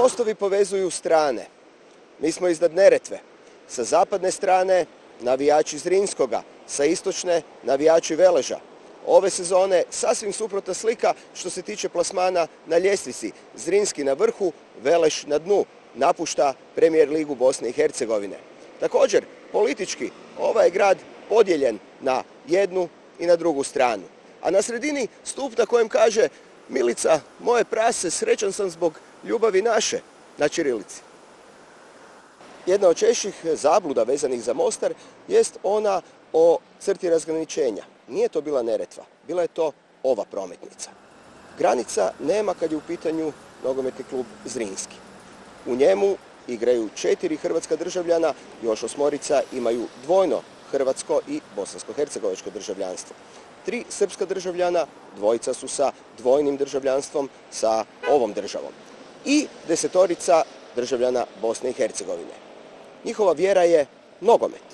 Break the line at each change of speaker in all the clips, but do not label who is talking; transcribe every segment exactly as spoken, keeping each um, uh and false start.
Mostovi povezuju strane. Mi smo iznad Neretve. Sa zapadne strane navijači Zrinskoga, sa istočne navijači Veleža. Ove sezone sasvim suprotna slika što se tiče plasmana na ljestvici. Zrinski na vrhu, Veleš na dnu. Napušta Premijer ligu Bosne i Hercegovine. Također, politički, ovaj je grad podijeljen na jednu i na drugu stranu. A na sredini stup na kojem kaže Milica, moje prase, srećan sam zbog ljubavi naše, na ćirilici. Jedna od češćih zabluda vezanih za Mostar jest ona o crti razgraničenja. Nije to bila Neretva, bila je to ova prometnica. Granica nema kad je u pitanju nogometni klub Zrinski. U njemu igraju četiri hrvatska državljana, još osmorica imaju dvojno hrvatsko i bosansko-hercegovačko državljanstvo. Tri srpska državljana, dvojica su sa dvojnim državljanstvom sa ovom državom. I desetorica državljana Bosne i Hercegovine. Njihova vjera je nogomet.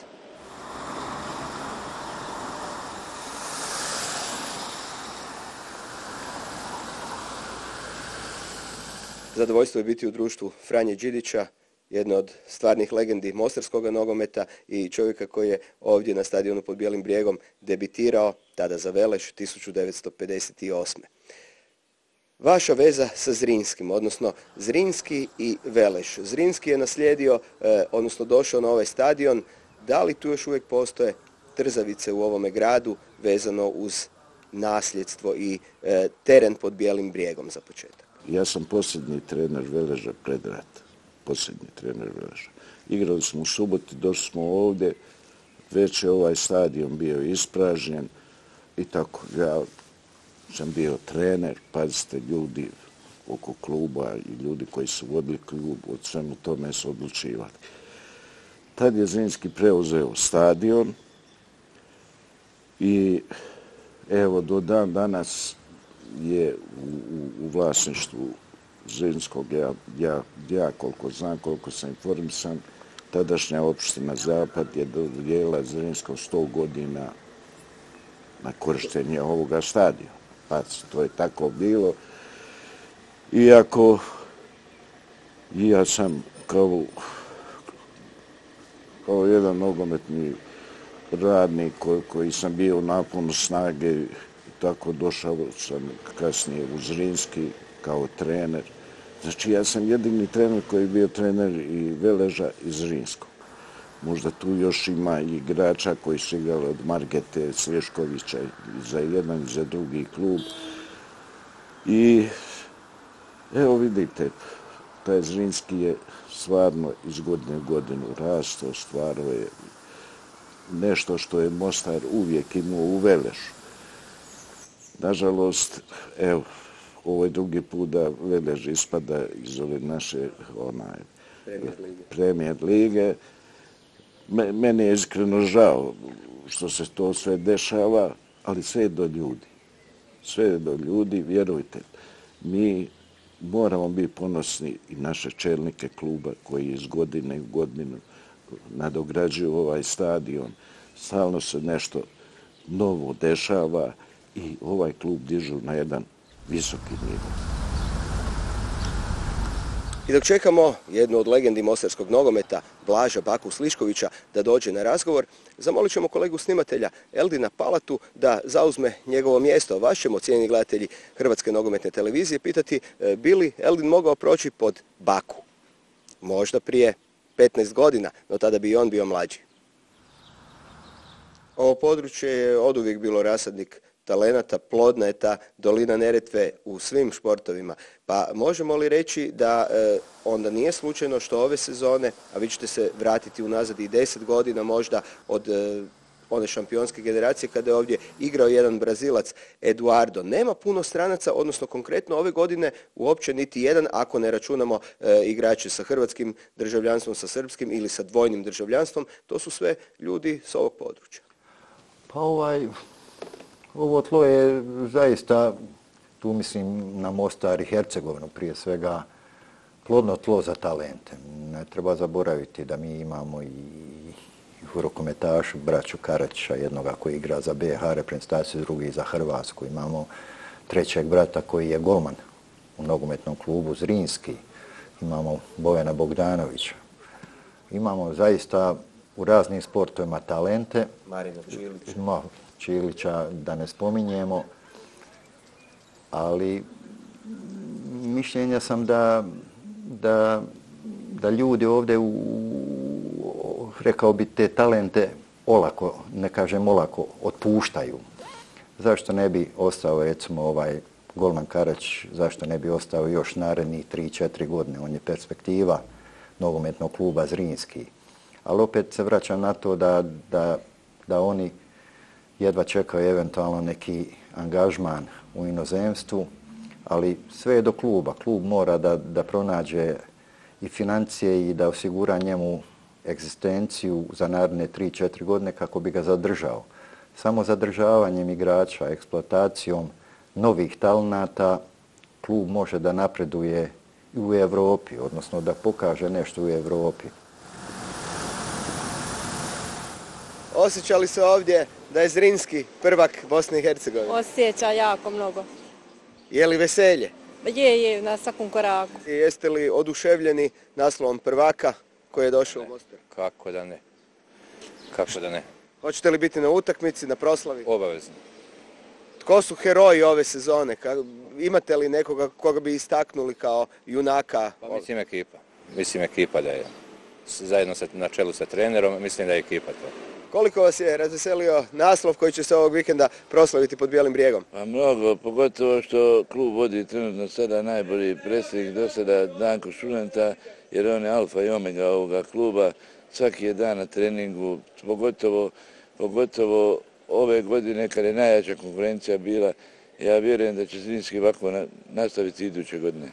Zadovoljstvo je biti u društvu Franje Đidića, jedne od stvarnih legendi mostarskog nogometa i čovjeka koji je ovdje na stadionu pod Bijelim brijegom debitirao, tada za Veleš, tisuću devetsto pedeset osme. Vaša veza sa Zrinskim, odnosno Zrinski i Veleš. Zrinski je naslijedio, eh, odnosno došao na ovaj stadion. Da li tu još uvijek postoje trzavice u ovome gradu vezano uz nasljedstvo i eh, teren pod Bijelim brijegom za početak?
Ja sam posljednji trener Veleža pred rat. Posljednji trener Veleža. Igrali smo u Suboti, došli smo ovdje, već je ovaj stadion bio ispražnjen i tako. Ja sam bio trener, pazite, ljudi oko kluba i ljudi koji su vodili klub, od svemu tome su odlučivali. Tad je Zrinski preuzeo stadion i evo do dan danas je u, u, u vlasništvu Zrinskog, ja, ja, ja koliko znam, koliko sam informisan, tadašnja opština Zapad je dodijelila Zrinsko sto godina na korištenje ovoga stadiona. Pa to je tako bilo. Iako i ja sam kao, kao jedan nogometni radnik koji, koji sam bio u naponu snage, tako došao sam kasnije u Zrinski kao trener. Znači ja sam jedini trener koji je bio trener i Veleža i Zrinskog. Možda tu još ima i igrača koji su igrali od Margete, Slješkovića i za jedan i za drugi klub. I evo vidite, taj Zrinski je stvarno iz godine u godinu rastao, stvarno je nešto što je Mostar uvijek imao u Veležu. Nažalost, evo, ovo je drugi put da Velež ispada iz ove naše onaj,
Premijer lige.
Premijer lige. Meni je iskreno žao što se to sve dešava, ali sve je do ljudi. Sve je do ljudi, vjerujte. Mi moramo biti ponosni i naše čelnike kluba koji iz godine u godinu nadograđuju ovaj stadion. Stalno se nešto novo dešava i ovaj klub dižu na jedan visoki nivo.
I dok čekamo jednu od legendi mostarskog nogometa, Blaža Baku Sliškovića, da dođe na razgovor, zamolit ćemo kolegu snimatelja Eldina Palatu da zauzme njegovo mjesto. Vas ćemo, cijenjeni gledatelji Hrvatske nogometne televizije, pitati bi li Eldin mogao proći pod Baku? Možda prije petnaest godina, no tada bi i on bio mlađi. Ovo područje je oduvijek bilo rasadnik talenata, plodna je ta dolina Neretve u svim športovima. Pa možemo li reći da e, onda nije slučajno što ove sezone, a vi ćete se vratiti unazad i deset godina možda od e, one šampionske generacije kada je ovdje igrao jedan Brazilac Eduardo. Nema puno stranaca, odnosno konkretno ove godine uopće niti jedan, ako ne računamo e, igrače sa hrvatskim državljanstvom, sa srpskim ili sa dvojnim državljanstvom. To su sve ljudi s ovog područja.
Pa ovaj... Ovo tlo je zaista, tu mislim na Mostar i Hercegovinu prije svega, plodno tlo za talente. Ne treba zaboraviti da mi imamo i rukometaša, braću Karačića, jednoga koji igra za B H reprezentaciju, drugi za Hrvatsku. Imamo trećeg brata koji je golman u nogometnom klubu Zrinski. imamo Bojana Bogdanovića. Imamo zaista u raznim sportovima talente.
Marina Čilić.
Ma, Čilića da ne spominjemo, ali mišljenja sam da, da, da ljudi ovdje, u, rekao bi, te talente olako, ne kažem olako, otpuštaju. Zašto ne bi ostao, recimo, ovaj golman Karačić, zašto ne bi ostao još narednih tri četiri godine? On je perspektiva nogometnog kluba Zrinski. Ali opet se vraćam na to da, da, da oni jedva čekaju eventualno neki angažman u inozemstvu, ali sve je do kluba. Klub mora da, da pronađe i financije i da osigura njemu egzistenciju za naredne tri četiri godine kako bi ga zadržao. Samo zadržavanjem igrača, eksploatacijom novih talenata, klub može da napreduje i u Evropi, odnosno da pokaže nešto u Evropi.
Osjeća li se ovdje da je Zrinski prvak Bosne i Hercegovine?
Osjeća jako mnogo.
Je li veselje?
Je, je, na svakom koraku.
I jeste li oduševljeni naslovom prvaka koji je došao u Mostar?
Kako da ne? Kako da ne?
Hoćete li biti na utakmici, na proslavi?
Obavezno.
Tko su heroji ove sezone? Imate li nekoga koga bi istaknuli kao junaka?
Pa mislim ekipa. Mislim ekipa da je zajedno sa, na čelu sa trenerom, mislim da je ekipa to.
Koliko vas je razveselio naslov koji će se ovog vikenda proslaviti pod Bijelim brijegom?
Pa mnogo, pogotovo što klub vodi trenutno sada najbolji predsjednik do sada Danko Šulenta, jer on je alfa i omega ovoga kluba. Svaki je dan na treningu, pogotovo, pogotovo ove godine kad je najjača konkurencija bila. Ja vjerujem da će Zrinski ovako na, nastaviti iduće godine.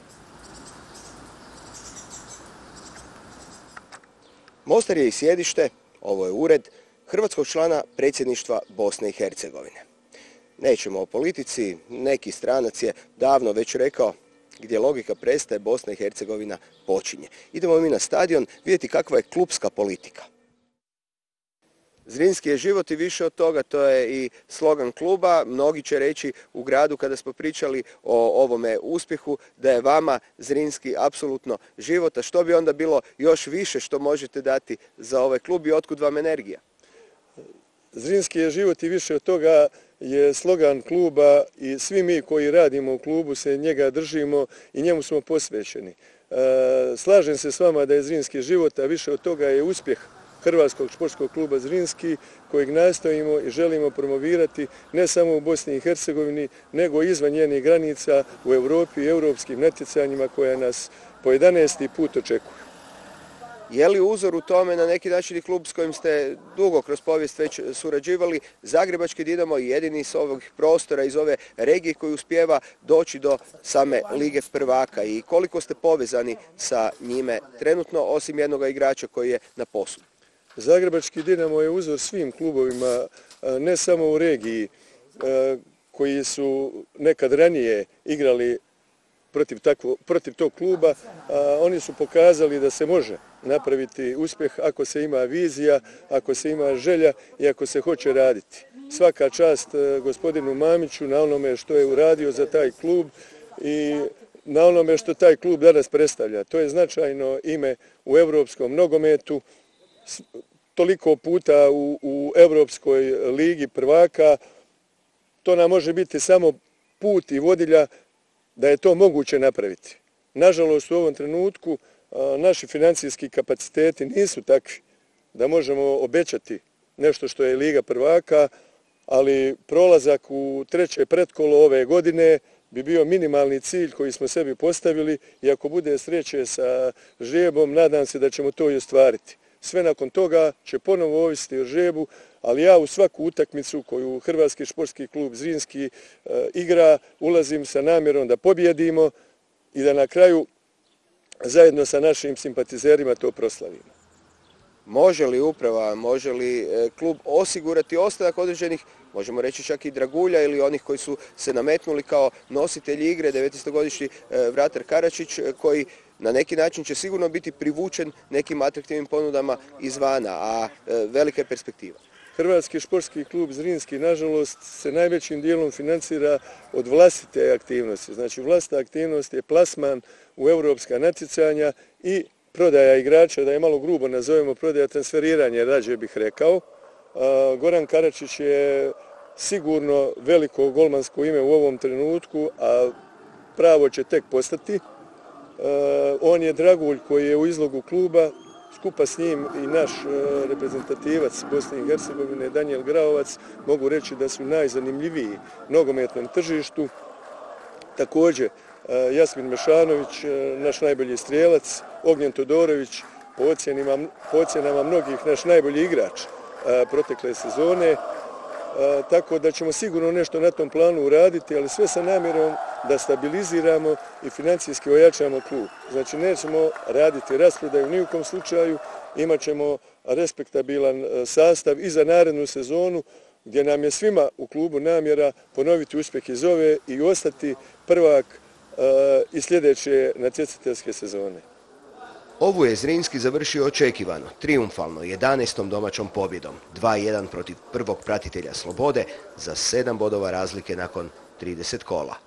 Mostar je i sjedište, ovo je ured, hrvatskog člana predsjedništva Bosne i Hercegovine. Nećemo o politici, neki stranac je davno već rekao gdje logika prestaje, Bosna i Hercegovina počinje. Idemo mi na stadion vidjeti kakva je klubska politika. Zrinski je život i više od toga, to je i slogan kluba. Mnogi će reći u gradu kada smo pričali o ovome uspjehu da je vama Zrinski apsolutno život, a što bi onda bilo još više što možete dati za ovaj klub i otkud vam energija?
Zrinski je život i više od toga je slogan kluba i svi mi koji radimo u klubu se njega držimo i njemu smo posvećeni. Slažem se s vama da je Zrinski život, a više od toga je uspjeh Hrvatskog športskog kluba Zrinski kojeg nastojimo i želimo promovirati ne samo u Bosni i Hercegovini, nego izvan njenih granica u Europi i europskim natjecanjima koja nas po jedanaesti put očekuju.
Je li uzor u tome na neki način i klub s kojim ste dugo kroz povijest već surađivali, Zagrebački Dinamo, jedini iz ovog prostora, iz ove regije koji uspijeva doći do same Lige prvaka i koliko ste povezani sa njime trenutno, osim jednog igrača koji je na poslu?
Zagrebački Dinamo je uzor svim klubovima, ne samo u regiji, koji su nekad ranije igrali protiv, takvo, protiv tog kluba. Oni su pokazali da se može napraviti uspjeh ako se ima vizija, ako se ima želja i ako se hoće raditi. Svaka čast gospodinu Mamiću na onome što je uradio za taj klub i na onome što taj klub danas predstavlja. To je značajno ime u europskom nogometu. Toliko puta u, u Evropskoj ligi prvaka, to nam može biti samo put i vodilja da je to moguće napraviti. Nažalost, u ovom trenutku a, naši financijski kapaciteti nisu takvi da možemo obećati nešto što je Liga prvaka, ali prolazak u treće pretkolo ove godine bi bio minimalni cilj koji smo sebi postavili i ako bude sreće sa žrebom, nadam se da ćemo to i ostvariti. Sve nakon toga će ponovo ovisiti o žrebu, ali ja u svaku utakmicu koju Hrvatski športski klub Zrinski e, igra, ulazim sa namjerom da pobjedimo i da na kraju zajedno sa našim simpatizerima to proslavimo.
Može li uprava, može li e, klub osigurati ostanak određenih, možemo reći čak i dragulja ili onih koji su se nametnuli kao nositelji igre, devetnaestogodišnji e, Vratar Karačić, e, koji na neki način će sigurno biti privučen nekim atraktivnim ponudama izvana, a e, velika je perspektiva.
Hrvatski športski klub Zrinski, nažalost, se najvećim dijelom financira od vlastite aktivnosti. Znači, vlastita aktivnost je plasman u europska natjecanja i prodaja igrača, da je malo grubo nazovemo, prodaja transferiranja, rađe bih rekao. Goran Karačić je sigurno veliko golmansko ime u ovom trenutku, a pravo će tek postati. On je dragulj koji je u izlogu kluba, skupa s njim i naš reprezentativac Bosne i Hercegovine, Danijel Graovac, mogu reći da su najzanimljiviji nogometnom tržištu. Također, Jasmin Mešanović, naš najbolji strijelac, Ognjen Todorović, po ocjenama mnogih naš najbolji igrač protekle sezone. Tako da ćemo sigurno nešto na tom planu uraditi, ali sve sa namjerom da stabiliziramo i financijski ojačamo klub. Znači, nećemo raditi rasprodaju ni u kom slučaju, imat ćemo respektabilan sastav i za narednu sezonu, gdje nam je svima u klubu namjera ponoviti uspjeh iz ove i ostati prvak i sljedeće natjecateljske sezone.
Ovu je Zrinski završio očekivano, trijumfalno, jedanaestom domaćom pobjedom, dva jedan protiv prvog pratitelja Slobode za sedam bodova razlike nakon trideset kola.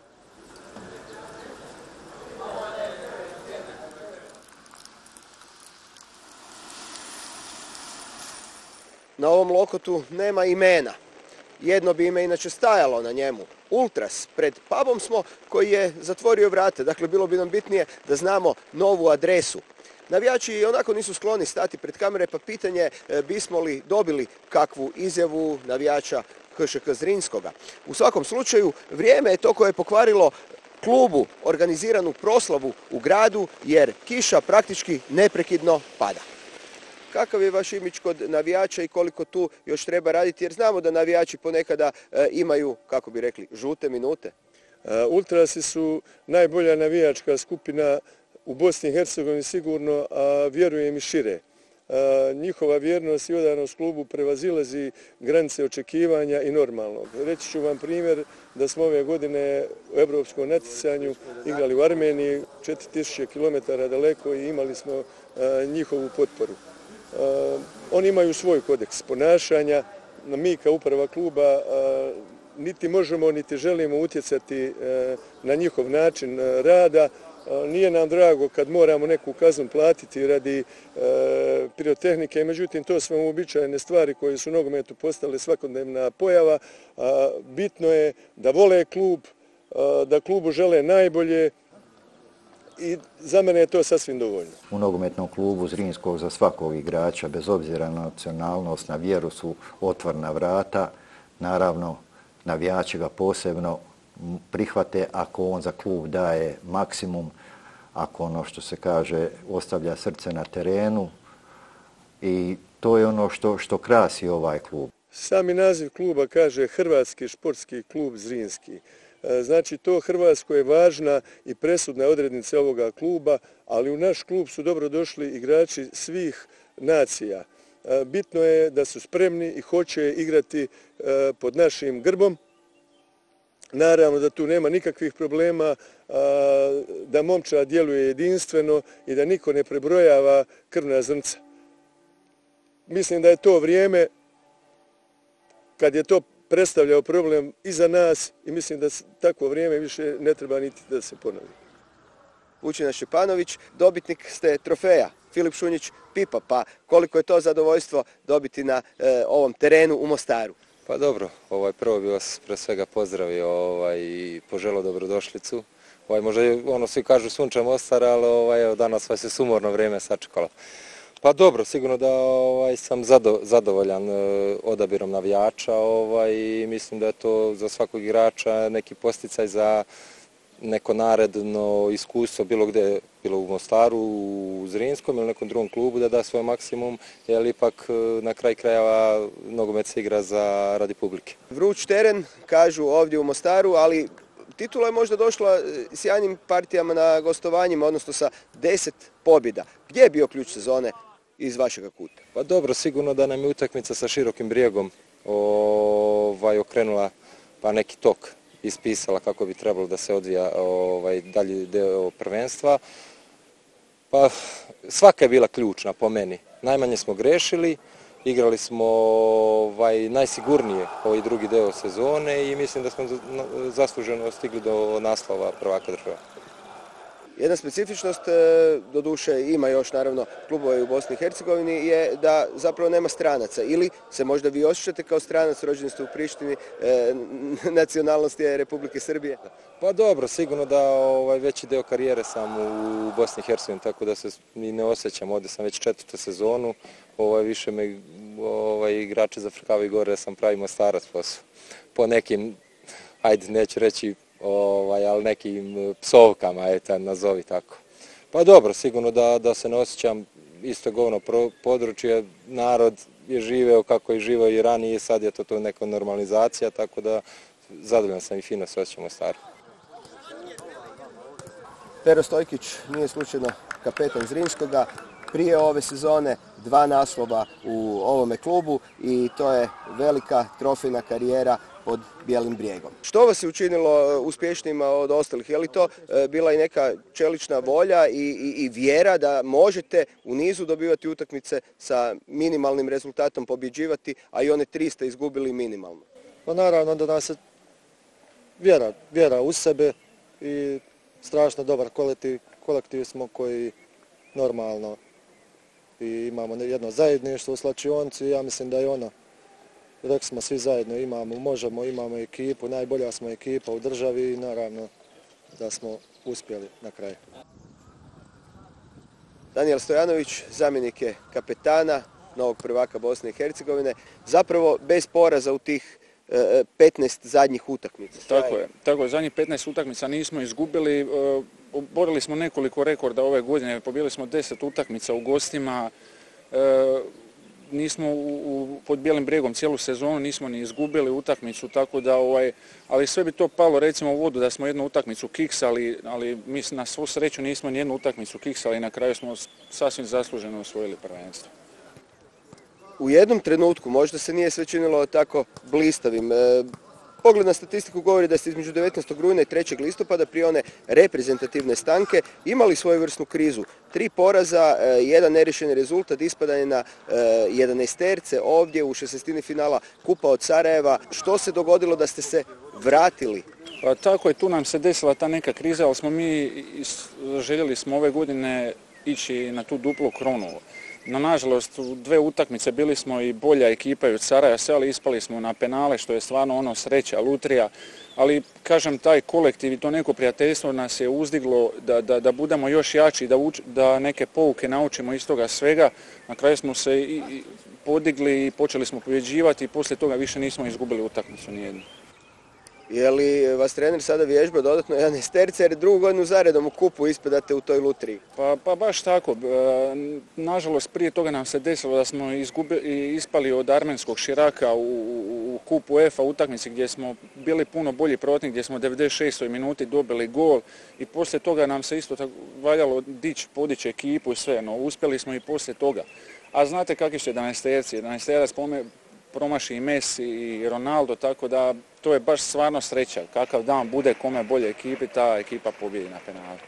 Na ovom lokotu nema imena. Jedno bi ime inače stajalo na njemu. Ultras. Pred pubom smo koji je zatvorio vrate. Dakle, bilo bi nam bitnije da znamo novu adresu. Navijači onako nisu skloni stati pred kamere, pa pitanje bismo li dobili kakvu izjavu navijača H Š K Zrinskoga. U svakom slučaju, vrijeme je to koje je pokvarilo klubu organiziranu proslavu u gradu, jer kiša praktički neprekidno pada. Kakav je vaš imidž kod navijača i koliko tu još treba raditi, jer znamo da navijači ponekada imaju, kako bi rekli, žute minute?
Ultrasi su najbolja navijačka skupina u Bosni i Hercegovini sigurno, a vjerujem i šire. Njihova vjernost i odanost klubu prevazilazi granice očekivanja i normalnog. Reći ću vam primjer da smo ove godine u evropskom natjecanju igrali u Armeniji, četiri tisuće kilometara daleko, i imali smo njihovu potporu. Oni imaju svoj kodeks ponašanja, mi kao uprava kluba niti možemo niti želimo utjecati na njihov način rada. Nije nam drago kad moramo neku kaznu platiti radi pirotehnike, međutim to su uobičajene stvari koje su u nogometu postale svakodnevna pojava. Bitno je da vole klub, da klubu žele najbolje, i za mene je to sasvim dovoljno.
U nogometnom klubu Zrinskog za svakog igrača, bez obzira na nacionalnost, na vjeru, su otvorena vrata. Naravno, navijači ga posebno prihvate ako on za klub daje maksimum, ako ono što se kaže ostavlja srce na terenu, i to je ono što, što krasi ovaj klub.
Sami naziv kluba kaže Hrvatski športski klub Zrinski. Znači, to Hrvatsko je važna i presudna odrednica ovoga kluba, ali u naš klub su dobro došli igrači svih nacija. Bitno je da su spremni i hoće igrati pod našim grbom. Naravno da tu nema nikakvih problema, da momčad djeluje jedinstveno i da niko ne prebrojava krvna zrnca. Mislim da je to vrijeme kad je to predstavljao problem i za nas, i mislim da takvo vrijeme više ne treba niti da se ponovi.
Vučina Šćepanović, dobitnik ste trofeja, Filip Šunjić Pipa, pa koliko je to zadovoljstvo dobiti na e, ovom terenu u Mostaru?
Pa dobro, ovaj, prvo bi vas pre svega pozdravio ovaj, i poželao dobrodošlicu. Ovaj, možda je, ono, svi kažu sunčan Mostar, ali ovaj, evo, danas vas je sumorno vrijeme sačekalo. Pa dobro, sigurno da ovaj, sam zado, zadovoljan e, odabirom navijača, ovaj, i mislim da je to za svakog igrača neki posticaj za neko naredno iskustvo, bilo gdje, bilo u Mostaru, u Zrinskom ili nekom drugom klubu, da da svoj maksimum, jer ipak na kraj krajeva nogomet se igra za radi publike.
Vruć teren, kažu ovdje u Mostaru, ali titula je možda došla sjajnim partijama na gostovanjima, odnosno sa deset pobjeda. Gdje je bio ključ sezone iz vašega kuta?
Pa dobro, sigurno da nam je utakmica sa Širokim Brijegom ovaj, okrenula pa neki tok, ispisala kako bi trebalo da se odvija ovaj, dalji deo prvenstva. Pa svaka je bila ključna po meni. Najmanje smo grešili igrali smo ovaj, najsigurnije ovaj drugi deo sezone i mislim da smo zasluženo stigli do naslova prvaka države.
Jedna specifičnost, doduše ima još naravno klubova u Bosni i Hercegovini, je da zapravo nema stranaca. Ili se možda vi osjećate kao stranac, rođeni ste u Prištini, e, nacionalnost je Republike Srbije?
Pa dobro, sigurno da ovaj, veći deo karijere sam u Bosni i Hercegovini, tako da se ni ne osjećam. Ovdje sam već četvrtu sezonu, ovaj, više me ovaj, igrači zafrkavaju gore da sam pravi Mostarac po, po nekim, ajde neću reći, Ovaj, ali nekim psovkama, eto, nazovi tako. Pa dobro, sigurno da, da se ne osjećam isto govno područje, narod je živeo kako je živeo i ranije, sad je to, to neka normalizacija, tako da zadovoljan sam i fino se osjećam u Staru.
Pero Stojkić nije slučajno kapetan Zrinskoga, prije ove sezone dva naslova u ovome klubu i to je velika trofejna karijera pod Bijelim brijegom. Što vas je učinilo uspješnijima od ostalih? Je li to bila i neka čelična volja i, i, i vjera da možete u nizu dobivati utakmice sa minimalnim rezultatom, pobjeđivati, a i one tri ste izgubili minimalno?
Pa naravno da nas je vjera, vjera u sebe i strašno dobar kolektiv, kolektiv smo koji normalno i imamo jedno zajedništvo u slačionci i ja mislim da je ono, rekli smo svi zajedno, imamo, možemo, imamo ekipu, najbolja smo ekipa u državi i naravno da smo uspjeli na kraju.
Danijel Stojanović, zamjenik je kapetana novog prvaka Bosne i Hercegovine, zapravo bez poraza u tih petnaest zadnjih utakmica.
Tako je, tako je, zadnjih petnaest utakmica nismo izgubili, borili smo nekoliko rekorda ove godine, pobili smo deset utakmica u gostima, nismo u, u, pod Bijelim brijegom cijelu sezonu, nismo ni izgubili utakmicu, tako da, ovaj, ali sve bi to palo recimo u vodu da smo jednu utakmicu kiksali, ali mi na svu sreću nismo ni jednu utakmicu kiksali i na kraju smo sasvim zasluženo osvojili prvenstvo.
U jednom trenutku, možda se nije sve činilo tako blistavim, e, pogled na statistiku govori da ste između devetnaestog rujna i trećeg listopada prije one reprezentativne stanke imali svojevrsnu krizu. Tri poraza, e, jedan nerješeni rezultat, ispadanje na e, jedanaesterce ovdje u šesnaestini finala Kupa od Sarajeva. Što se dogodilo da ste se vratili?
Pa, tako je, tu nam se desila ta neka kriza, ali smo mi željeli smo ove godine ići na tu duplu kronu. No, nažalost, u dve utakmice bili smo i bolja ekipa i od Sarajeva, sve, ali ispali smo na penale, što je stvarno ono sreća, lutrija. Ali, kažem, taj kolektiv i to neko prijateljstvo nas je uzdiglo da, da, da budemo još jači, da, uč, da neke pouke naučimo iz toga svega. Na kraju smo se i, i podigli i počeli smo pobjeđivati i poslije toga više nismo izgubili utakmicu nijednu.
Je li vas trener sada vježba dodatno jedanaesterce jer drugu godinu zaredom u kupu ispadate u toj lutriji?
Pa, pa baš tako. Nažalost, prije toga nam se desilo da smo izgubili, ispali od armenskog Širaka u, u, u kupu UEFA utakmici gdje smo bili puno bolji protivnik, gdje smo u devedeset šestoj minuti dobili gol i poslije toga nam se isto tako valjalo dići, podići ekipu i sve, no uspjeli smo i poslije toga. A znate kakvi su jedanaesterci? jedanaesterac promaši i Messi i Ronaldo, tako da to je baš stvarno sreća. Kakav dan bude kome bolje ekipi, ta ekipa pobjedi na penalu.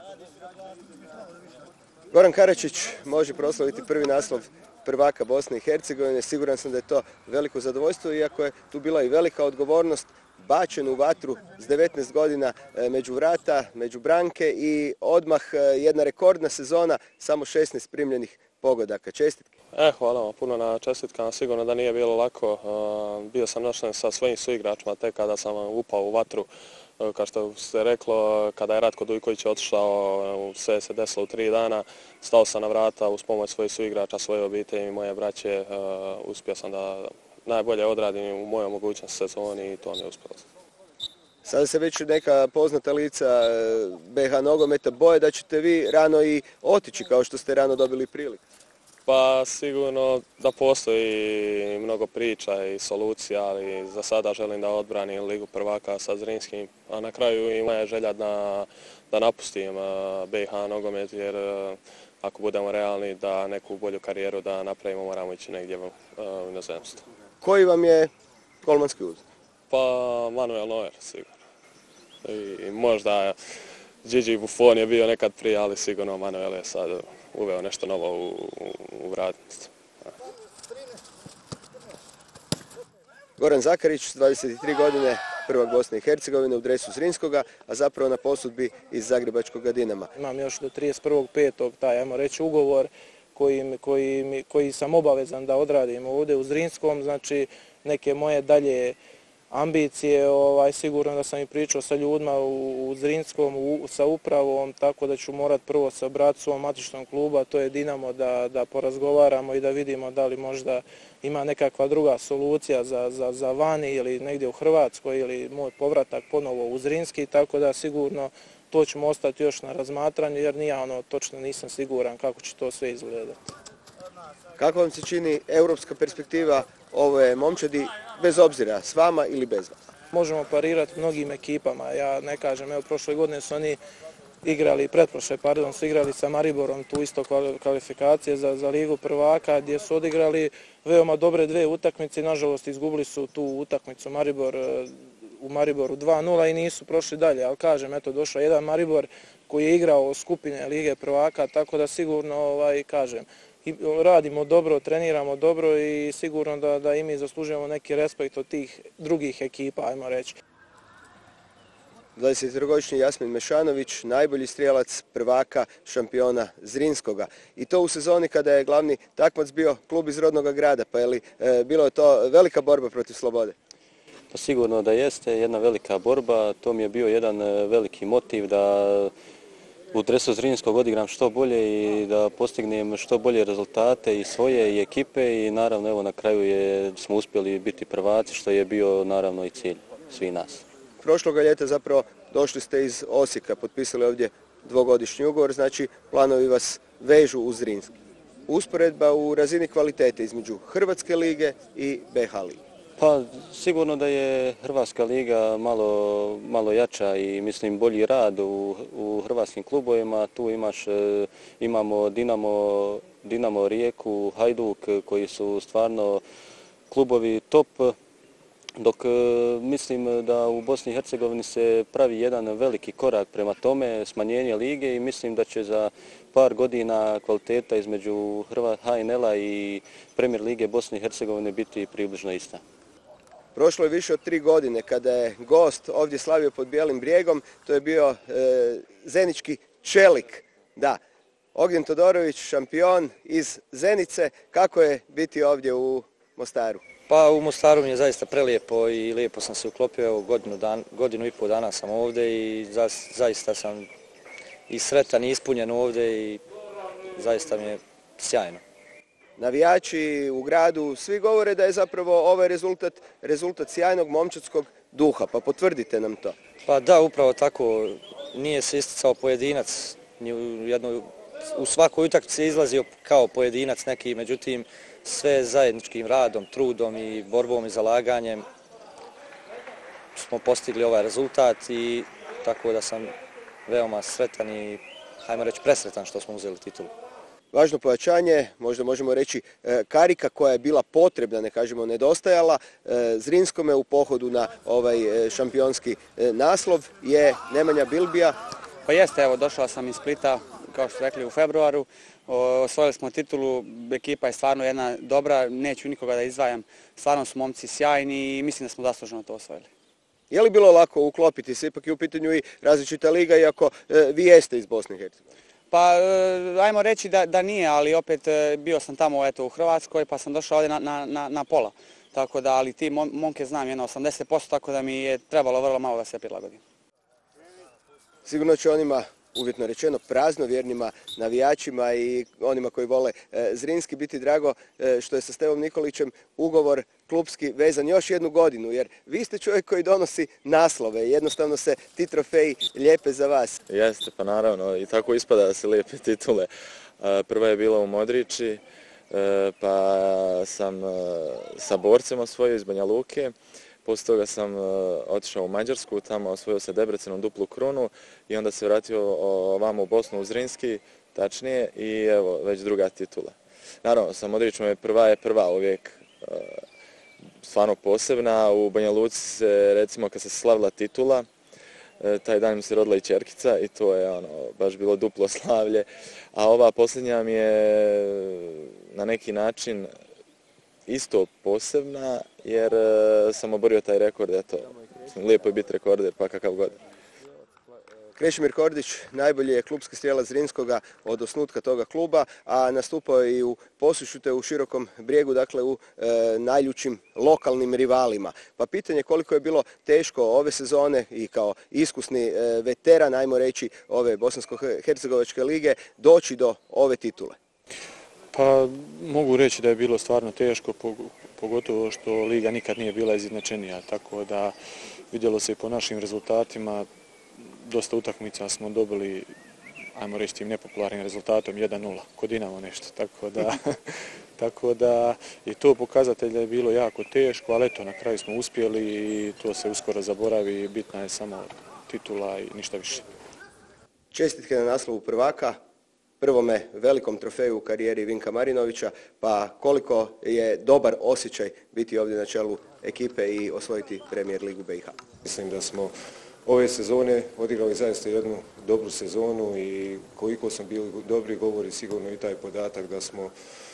Goran Karačić može proslaviti prvi naslov prvaka Bosne i Hercegovine. Siguran sam da je to veliko zadovoljstvo, iako je tu bila i velika odgovornost, bačen u vatru s devetnaest godina među vrata, među branke i odmah jedna rekordna sezona, samo šesnaest primljenih pogodaka. Čestitke.
E, hvala vam puno na čestitkama, sigurno da nije bilo lako. Bio sam našten sa svojim suigračima tek kada sam upao u vatru. Kao što se reklo, kada je Ratko Dujković otišao, sve se desilo u tri dana. Stao sam na vrata uz pomoć svojih suigrača, svoje obitelji i moje braće. Uspio sam da najbolje odradim u mojoj mogućnosti sezoni i to mi je uspjelo.
Sada se već neka poznata lica B H nogometa boje da ćete vi rano i otići kao što ste rano dobili priliku.
Pa sigurno da postoji mnogo priča i solucija, ali za sada želim da odbranim Ligu prvaka sa Zrinskim, a na kraju i moja želja da, da napustim B H nogomet, jer ako budemo realni da neku bolju karijeru da napravimo moramo ići negdje u inozemstvo.
Koji vam je golmanski uzor?
Pa Manuel Neuer sigurno. I možda Gigi Buffon je bio nekad prije, ali sigurno Manuel je sad uveo nešto novo u, u, u vratnicu.
Goran Zakarić, dvadeset tri godine, prvak Bosne i Hercegovine u dresu Zrinskoga, a zapravo na posudbi iz Zagrebačkog Dinama.
Imam još do trideset prvog petog taj, ajmo reći, ugovor koji, koji, koji sam obavezan da odradim ovdje u Zrinskom, znači neke moje dalje ambicije, ovaj, sigurno da sam i pričao sa ljudima u, u Zrinskom, u, sa upravom, tako da ću morat prvo se obratiti svom matičnom klubu, a to je Dinamo, da, da porazgovaramo i da vidimo da li možda ima nekakva druga solucija za, za, za vani ili negdje u Hrvatskoj ili moj povratak ponovo u Zrinski, tako da sigurno to ćemo ostati još na razmatranju jer nija ono, točno nisam siguran kako će to sve izgledati.
Kako vam se čini europska perspektiva ove momčadi, bez obzira s vama ili bez vas?
Možemo parirati mnogim ekipama, ja ne kažem, evo prošle godine su oni igrali, pretprošle, pardon, su igrali sa Mariborom tu isto kvalifikacije za, za Ligu prvaka gdje su odigrali veoma dobre dve utakmice, nažalost izgubili su tu utakmicu Maribor, u Mariboru dva nula i nisu prošli dalje, ali kažem, eto došao jedan Maribor koji je igrao skupine Lige prvaka, tako da sigurno, ovaj, kažem, radimo dobro, treniramo dobro i sigurno da, da i mi zaslužujemo neki respekt od tih drugih ekipa, ajmo reći.
dvadesettrogodišnji Jasmin Mešanović, najbolji strijelac prvaka šampiona Zrinskoga. I to u sezoni kada je glavni takmac bio klub iz rodnog grada, pa je li e, bilo je to velika borba protiv Slobode?
Pa sigurno da jeste jedna velika borba, to mi je bio jedan veliki motiv da u dresu Zrinskog odigram što bolje i da postignem što bolje rezultate i svoje i ekipe i naravno evo na kraju je, smo uspjeli biti prvaci što je bio naravno i cilj svih nas.
Prošloga ljeta zapravo došli ste iz Osijeka, potpisali ovdje dvogodišnji ugovor, znači planovi vas vežu u Zrinski. Usporedba u razini kvalitete između Hrvatske lige i B H lige.
Pa sigurno da je Hrvatska liga malo, malo jača i mislim bolji rad u, u hrvatskim klubovima. Tu imaš, imamo Dinamo, Dinamo Rijeku, Hajduk koji su stvarno klubovi top, dok mislim da u Bosni i Hercegovini se pravi jedan veliki korak prema tome, smanjenje lige i mislim da će za par godina kvaliteta između H N L-a i Premier lige Bosne i Hercegovine biti približno ista.
Prošlo je više od tri godine kada je gost ovdje slavio pod Bijelim brijegom, to je bio e, zenički čelik. Da, Ognjen Todorović, šampion iz Zenice, kako je biti ovdje u Mostaru?
Pa u Mostaru mi je zaista prelijepo i lijepo sam se uklopio, evo godinu, dan, godinu i pol dana sam ovdje i za, zaista sam i sretan i ispunjen ovdje i zaista mi je sjajno.
Navijači u gradu svi govore da je zapravo ovaj rezultat, rezultat sjajnog momčadskog duha, pa potvrdite nam to.
Pa da, upravo tako, nije se isticao pojedinac, ni u, jednoj, u svakoj utakmici je izlazio kao pojedinac neki, međutim sve zajedničkim radom, trudom i borbom i zalaganjem smo postigli ovaj rezultat i tako da sam veoma sretan i, hajmo reći, presretan što smo uzeli titulu.
Važno pojačanje, možda možemo reći karika koja je bila potrebna, ne kažemo nedostajala, Zrinskome u pohodu na ovaj šampionski naslov je Nemanja Bilbija.
Pa jeste, evo došao sam iz Splita, kao što rekli, u februaru. Osvojili smo titulu, ekipa je stvarno jedna dobra, neću nikoga da izdvajam, stvarno su momci sjajni i mislim da smo zasluženo to osvojili.
Je li bilo lako uklopiti se, ipak je u pitanju i različita liga, iako vi jeste iz Bosne i Hercegovine?
Pa, ajmo reći da, da nije, ali opet bio sam tamo eto, u Hrvatskoj pa sam došao ovdje na, na, na pola. Tako da, ali ti momke znam jedno osamdeset posto, tako da mi je trebalo vrlo malo da se prilagodim.
Sigurno će onima, uvjetno rečeno, praznovjernima navijačima i onima koji vole Zrinski biti drago što je sa Stevom Nikolićem ugovor klubski vezan još jednu godinu, jer vi ste čovjek koji donosi naslove, jednostavno se ti trofeji lijepe za vas.
Jeste, pa naravno, i tako ispada da se lijepe titule. Prva je bila u Modrići, pa sam sa borcem osvojio iz Banja Luke. Poslije toga sam otišao u Mađarsku, tamo osvojio se Debrecenom duplu krunu i onda se vratio ovamo u Bosnu u Zrinski, tačnije, i evo, već druga titula. Naravno, sa Modrićom je prva je prva uvijek stvarno posebna. U Banja Luci se, recimo, kad se slavila titula, taj dan mi se rodila i ćerkica i to je ono, baš bilo duplo slavlje. A ova posljednja mi je na neki način isto posebna jer e, sam oborio taj rekord, eto, lijepo je biti rekorder pa kakav god.
Krešimir Kordić najbolji je klubski strijelac Zrinskoga od osnutka toga kluba, a nastupao je i u Posušju te u Širokom Brijegu, dakle u e, najljućim lokalnim rivalima. Pa pitanje koliko je bilo teško ove sezone i kao iskusni e, veteran, ajmo reći, ove Bosansko-Hercegovačke lige doći do ove titule.
Pa mogu reći da je bilo stvarno teško, pogotovo što liga nikad nije bila izjednačenija, tako da vidjelo se i po našim rezultatima. Dosta utakmica smo dobili, ajmo reći, tim nepopularnim rezultatom jedan nula, kod Dinamo nešto, tako da, tako da je to pokazatelj da je bilo jako teško, ali eto, na kraju smo uspjeli i to se uskoro zaboravi, bitna je samo titula i ništa više.
Čestitke na naslovu prvaka, prvome velikom trofeju u karijeri Vinka Marinovića, pa koliko je dobar osjećaj biti ovdje na čelu ekipe i osvojiti Premier ligu B i H.
Mislim da smo ove sezone odigrali zaista jednu dobru sezonu i koliko smo bili dobri govori sigurno i taj podatak da smo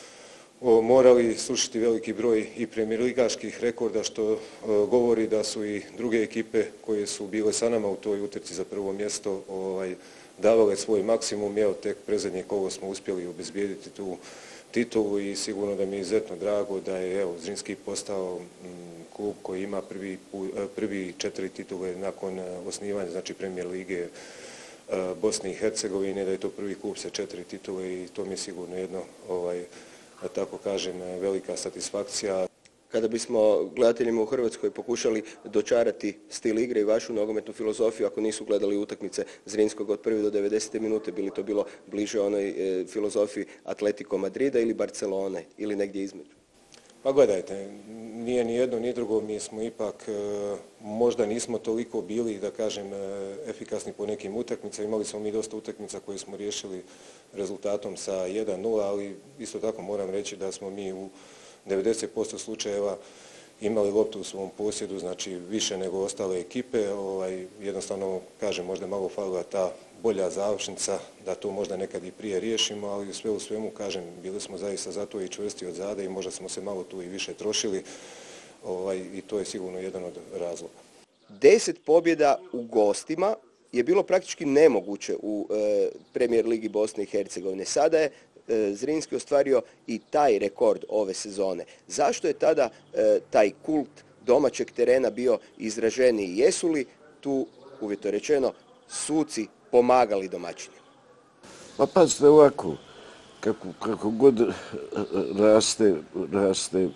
o, morali slušati veliki broj i premijerligaških rekorda što o, govori da su i druge ekipe koje su bile sa nama u toj utrci za prvo mjesto ovaj, davale svoj maksimum. Evo tek predzadnje kolo smo uspjeli obezbijediti tu titulu i sigurno da mi je izuzetno drago da je evo, Zrinski postao m, klub koji ima prvi, prvi četiri titule nakon osnivanja, znači Premier lige Bosne i Hercegovine, da je to prvi klub sa četiri titule i to mi je sigurno jedno, ovaj, da tako kažem, velika satisfakcija.
Kada bismo gledateljima u Hrvatskoj pokušali dočarati stil igre i vašu nogometnu filozofiju, ako nisu gledali utakmice Zrinskog od prve do devedesete minute, bi li to bilo bliže onoj e, filozofiji Atletico Madrida ili Barcelone ili negdje između?
Pa gledajte, nije ni jedno ni drugo, mi smo ipak, možda nismo toliko bili, da kažem, efikasni po nekim utakmicama, imali smo mi dosta utakmica koje smo riješili rezultatom sa jedan nula, ali isto tako moram reći da smo mi u devedeset posto slučajeva imali loptu u svom posjedu, znači više nego ostale ekipe, ovaj, jednostavno, kažem, možda malo falila ta bolja završnica, da to možda nekad i prije riješimo, ali sve u svemu, kažem, bili smo zaista zato i čvrsti od zada i možda smo se malo tu i više trošili ovaj, i to je sigurno jedan od razloga.
Deset pobjeda u gostima je bilo praktički nemoguće u e, Premier ligi Bosne i Hercegovine. Sada je e, Zrinski ostvario i taj rekord ove sezone. Zašto je tada e, taj kult domaćeg terena bio izraženiji? Jesu li tu, uvjetno rečeno, suci pomagali domaćinima?
Pa pazite ovako, kako, kako god raste, raste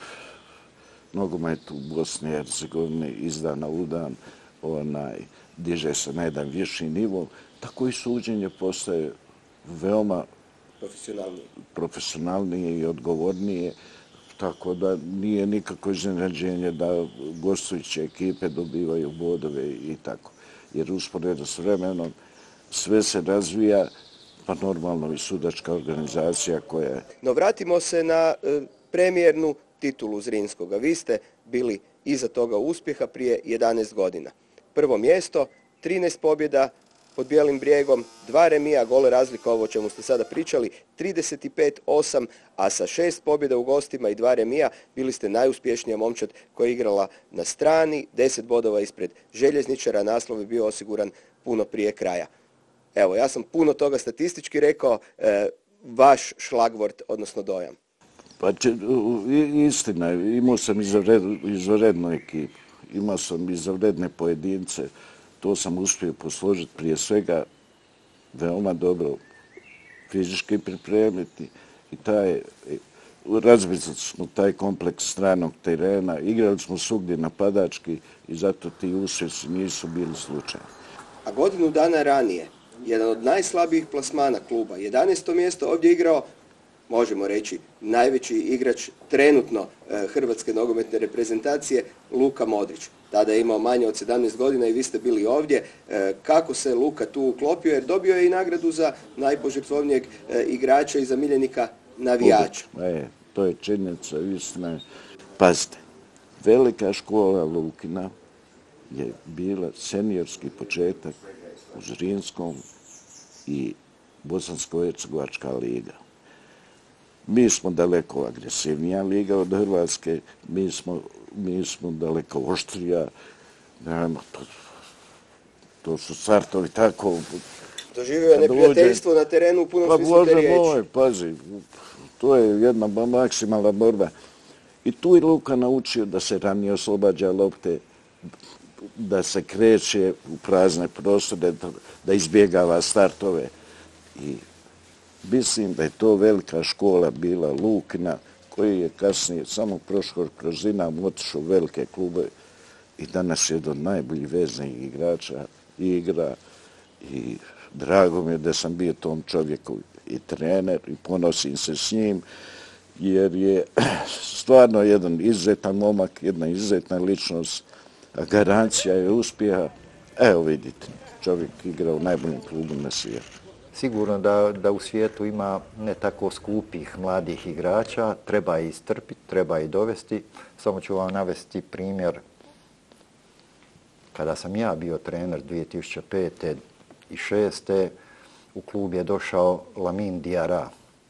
nogomet u Bosni i Hercegovini iz dana u dan, onaj, diže se na jedan viši nivo, tako i suđenje postaje veoma
profesionalnije.
profesionalnije i odgovornije, tako da nije nikako iznenađenje da gostujuće ekipe dobivaju bodove i tako. Jer usporedo s vremenom sve se razvija, pa normalno i sudačka organizacija koja je.
No vratimo se na e, premijernu titulu Zrinskoga. Vi ste bili iza toga uspjeha prije jedanaest godina. Prvo mjesto, trinaest pobjeda pod Bijelim Brijegom, dva remija, gole razlika, ovo o čemu ste sada pričali, trideset pet osam, a sa šest pobjeda u gostima i dva remija bili ste najuspješnija momčad koja je igrala na strani, deset bodova ispred Željezničara, naslov je bio osiguran puno prije kraja. Evo, ja sam puno toga statistički rekao, e, vaš šlagvort, odnosno dojam.
Pa če, istina je, imao sam izvanrednu ekipu, imao sam izvanredne pojedince, to sam uspio posložiti prije svega veoma dobro fizički pripremiti i taj, razbili smo taj kompleks stranog terena, igrali smo svugdje napadački i zato ti uspjesi nisu bili slučajni.
A godinu dana ranije, jedan od najslabijih plasmana kluba, jedanaesto mjesto, ovdje igrao, možemo reći, najveći igrač trenutno e, hrvatske nogometne reprezentacije, Luka Modrić. Tada je imao manje od sedamnaest godina i vi ste bili ovdje. E, kako se Luka tu uklopio, jer dobio je i nagradu za najpožrtvovnijeg e, igrača i za miljenika navijača.
E, to je činjenica, istina. Pazite, velika škola Lukina je bila seniorski početak u Zrinskom i Bosansko-Hercegovačka liga. Mi smo daleko agresivnija liga od Hrvatske, mi smo, mi smo daleko oštrija. Naravno, to, to su startovi tako...
Doživio je neprijateljstvo na terenu u punom
pa,
smislu te riječi.
Moj, pazi, to je jedna maksimalna borba. I tu je Luka naučio da se ranije oslobađa lopte, da se kreće u prazne prostore, da izbjegava startove. I mislim da je to velika škola bila Lukina, koji je kasnije samo prošao kroz Dinamo, otišao u velike klube i danas je jedan od najboljih veznih igrača, igra i drago mi je da sam bio tom čovjeku i trener i ponosim se s njim, jer je stvarno jedan izuzetan momak, jedna izuzetna ličnost, a garancija je uspjeha. Evo vidite, čovjek igra u najboljim klubu na svijetu.
Sigurno da, da u svijetu ima ne tako skupih mladih igrača, treba ih istrpiti, treba ih dovesti. Samo ću vam navesti primjer kada sam ja bio trener dvije tisuće pete i šeste u klub je došao Lamin Diarra,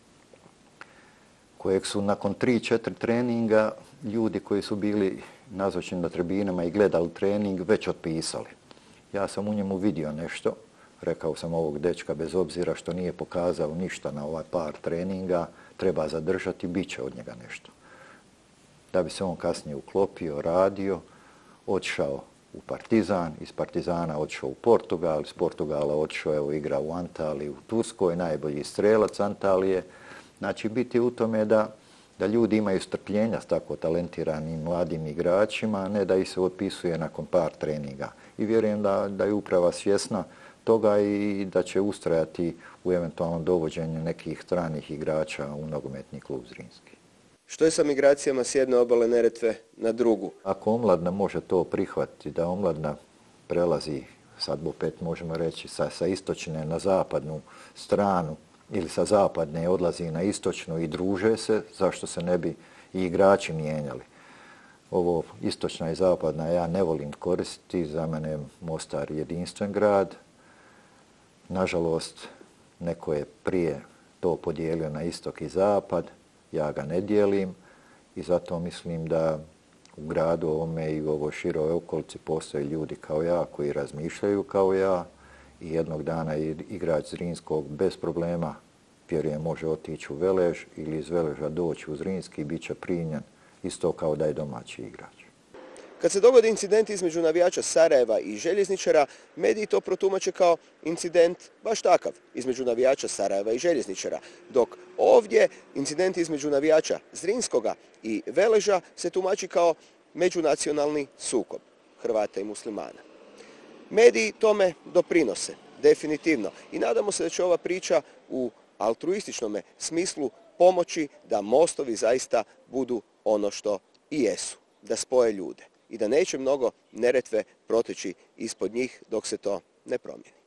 kojeg su nakon tri četiri treninga ljudi koji su bili nazočni na tribinama i gledali trening već otpisali. Ja sam u njemu vidio nešto, rekao sam ovog dečka bez obzira što nije pokazao ništa na ovaj par treninga, treba zadržati, bit će od njega nešto. Da bi se on kasnije uklopio, radio, otišao u Partizan, iz Partizana otišao u Portugal, iz Portugala otišao, evo igra u Antaliji, u Turskoj, najbolji strelac Antalije. Znači, biti u tome da, da ljudi imaju strpljenja s tako talentiranim mladim igračima, a ne da ih se otpisuje nakon par treninga. I vjerujem da, da je uprava svjesna toga i da će ustrajati u eventualnom dovođenju nekih stranih igrača u nogometni klub Zrinski.
Što je sa migracijama s jedne obale Neretve na drugu?
Ako omladna može to prihvatiti, da omladna prelazi, sad opet možemo reći, sa, sa istočne na zapadnu stranu ili sa zapadne odlazi na istočnu i druže se, zašto se ne bi i igrači mijenjali. Ovo istočna i zapadna ja ne volim koristiti, za mene je Mostar jedinstven grad. Nažalost, neko je prije to podijelio na istok i zapad, ja ga ne dijelim i zato mislim da u gradu ovome i u ovoj široj okolici postoje ljudi kao ja koji razmišljaju kao ja i jednog dana igrač Zrinskog bez problema, vjerujem, može otići u Velež ili iz Veleža doći u Zrinski i bit će primljen isto kao da je domaći igrač.
Kad se dogodi incident između navijača Sarajeva i Željezničara, mediji to protumače kao incident baš takav između navijača Sarajeva i Željezničara, dok ovdje incident između navijača Zrinskoga i Veleža se tumači kao međunacionalni sukob Hrvata i muslimana. Mediji tome doprinose, definitivno, i nadamo se da će ova priča u altruističnom smislu pomoći da mostovi zaista budu ono što i jesu, da spoje ljude i da neće mnogo Neretve proteći ispod njih dok se to ne promijeni.